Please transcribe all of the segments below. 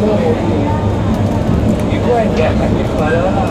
You go and get like your father lah.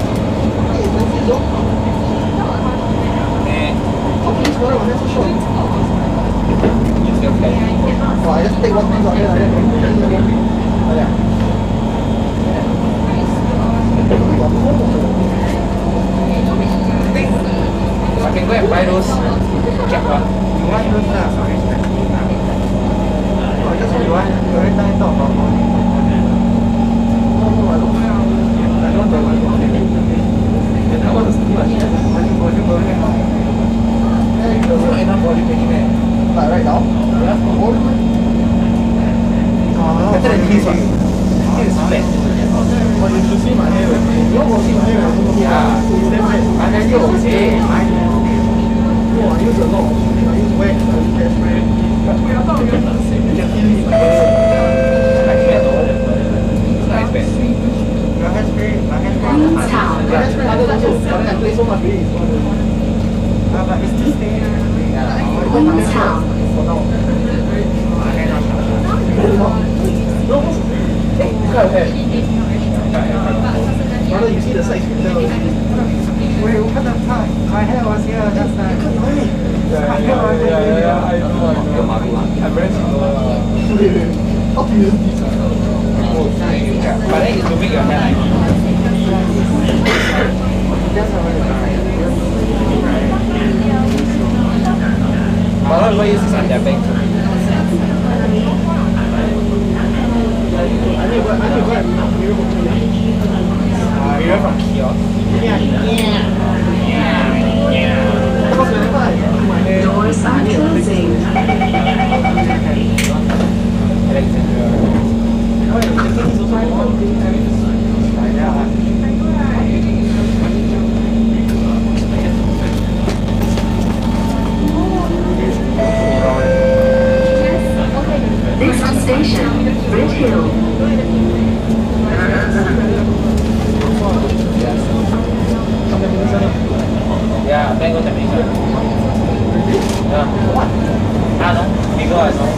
Use your pen. I just take one piece of it like that. I can go and buy those cap one. You want those lah? Oh, just what you want. You already talk about it. No, I don't want that one. That one is too much. It's not enough body painting there. like right now? Yeah. Better than this one. This is flat. But you should see my hair. You want to see my hair? Yeah. I can do okay. No, I use a lot. I use wax, I use hairspray. Like metal. It's not expensive. My hairspray other than so, but then I play so much really. But it's still staying. For now. No. Hey, cut your hair. Brother, you see the size you can tell. Wait, what the fuck? My hair was here just time. Yeah, I know. I'm very slow. How do you use this? But then it's to make your hair like but a lot of people use this on their bank too. I need to go and Mirror from kiosk. Doors are closing. Next station, Red Hill. Yeah, bank of Jamaica. Yeah. What? I don't know. Because I know.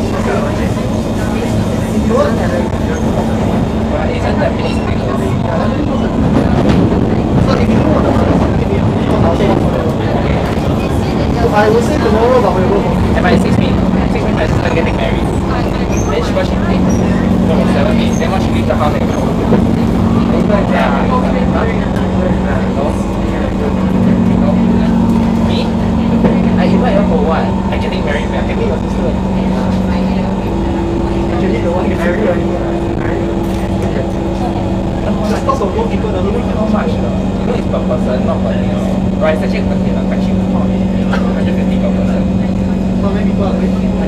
But isn't that many stickers? So if you don't want to give me a I will say tomorrow but we will go. And by 6 weeks, my sister getting married. Then she was she paid. No, 7 weeks. Then once she leaves the house and go. Yeah. No. Me? I invite her for what? I getting married, man. Maybe your sister. Actually the one get married already. Just talk of more people doesn't make How much? You know it's per person, not per thing. Right, it's actually quite cheap. 150 per person. How many people are going? No.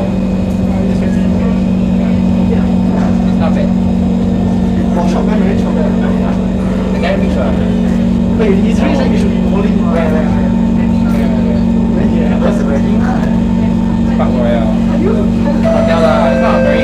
It's not bad. For shop man, very shop man. The guy make sure. Wait, he's really saying you should be holding. Where? Yeah, that's the wedding. Park Royal. Hotel lah, it's not very...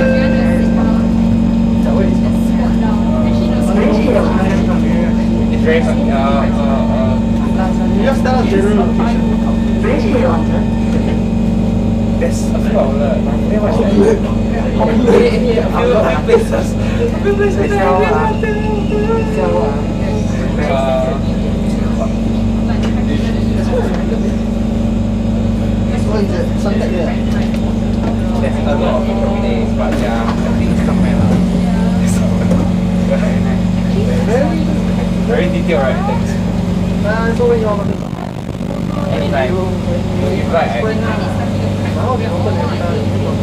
It's very fucking... You just tell us general location. Red Hill. There's a few outlets. Then what's that? A few places. A few places that I What is it? Suntec there? there's a lot of different places, but yeah, I think it's somewhere now. Very detailed, right? Thanks. So when you are Anytime. You invite, I think. my house is open every time.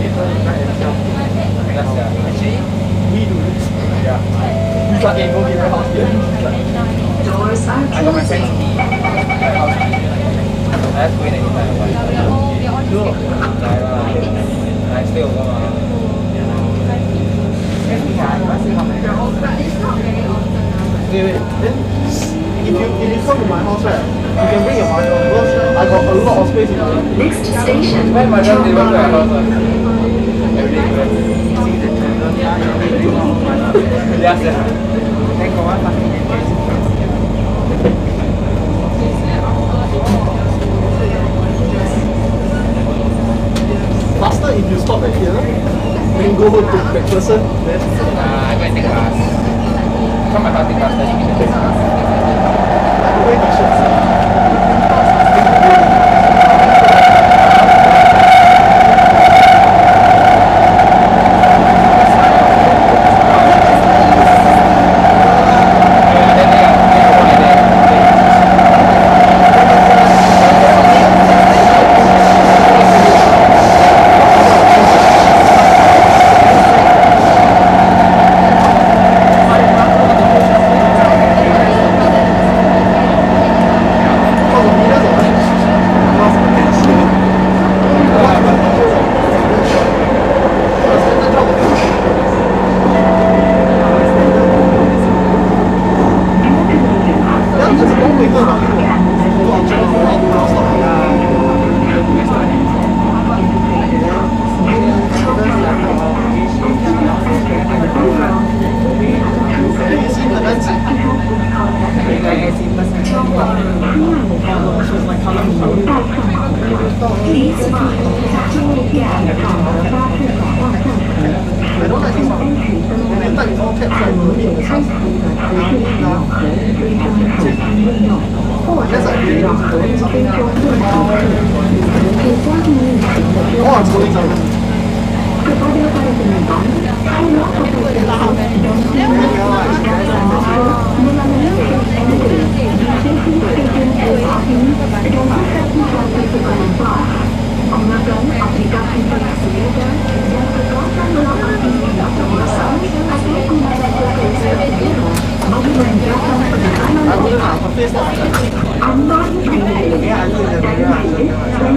That's actually, We do this. yeah. He's like, hey, go get your house here. Doors are I got my friend's closing. key. My house key. I just go in anytime I want. Sure. I stay over. Wait. Then if you come to my house, right, you can bring your mother because I got a lot of space in my Next station, When my dad deliver to our house, every day go. Yes, sir. Then got one parking space. faster if you stop at here. Then go to MacPherson. Then I go and take bus. From my house take bus 30 minutes. I wear t-shirts.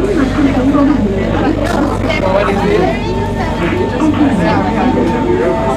What is it?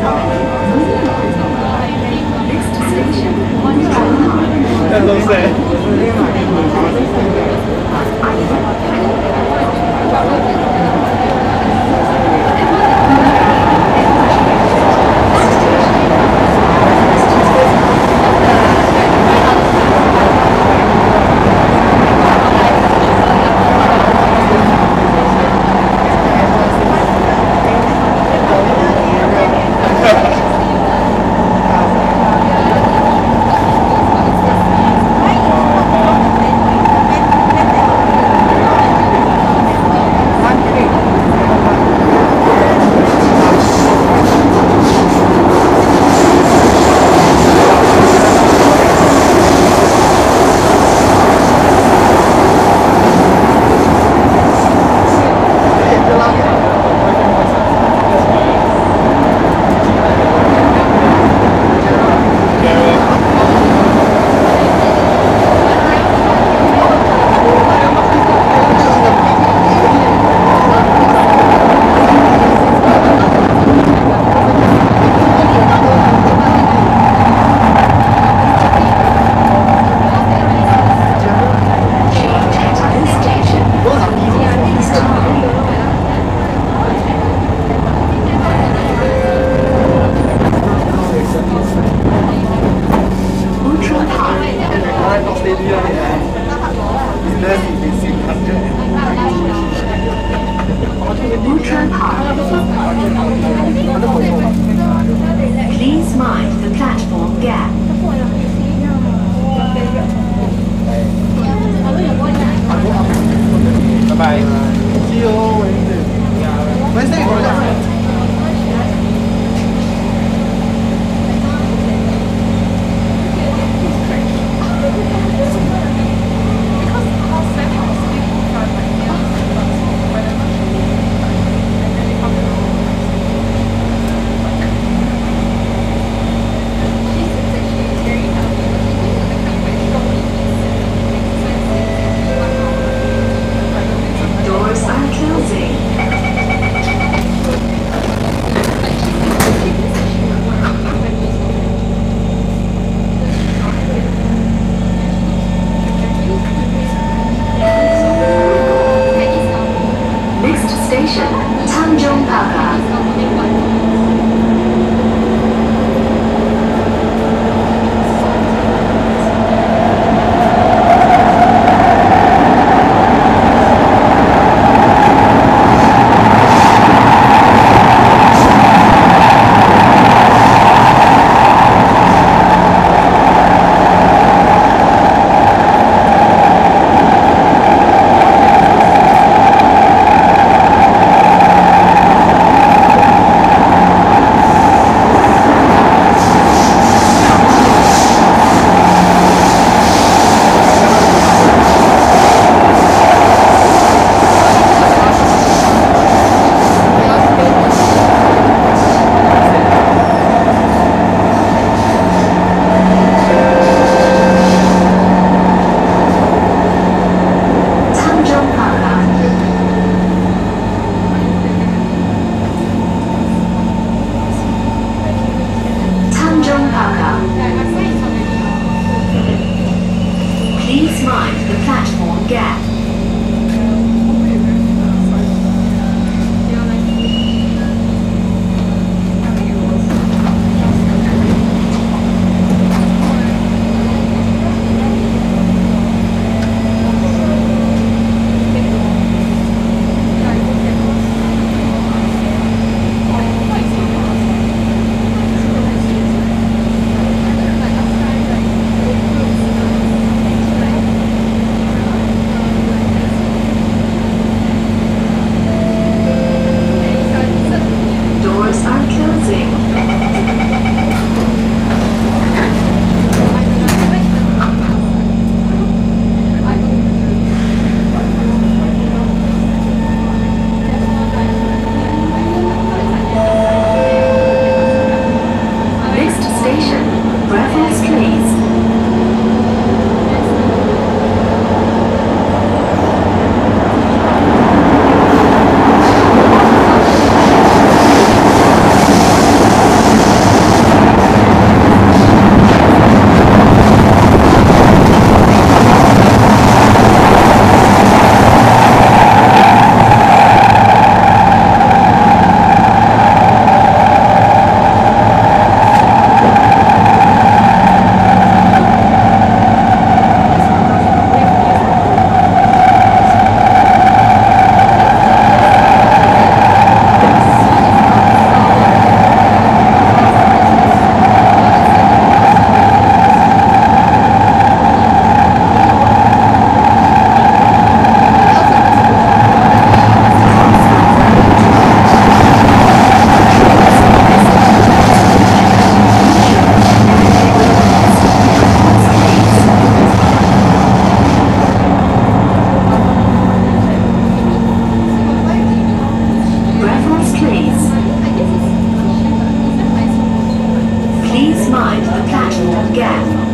mind the platform gap.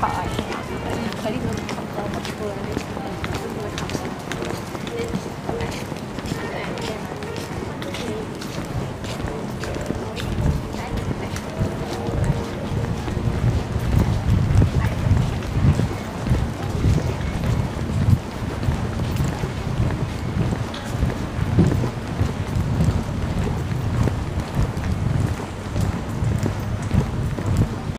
time.